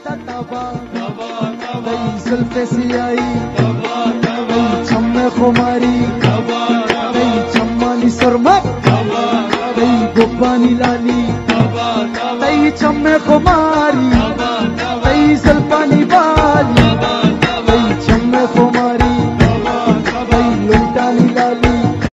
ता तबा दई जुल्फे सियाई दई छम्मे खुमारी दई छम्मानी सुरमत दई गुब्बानी लाली दई छम्मे खुमारी दई जुल्फानी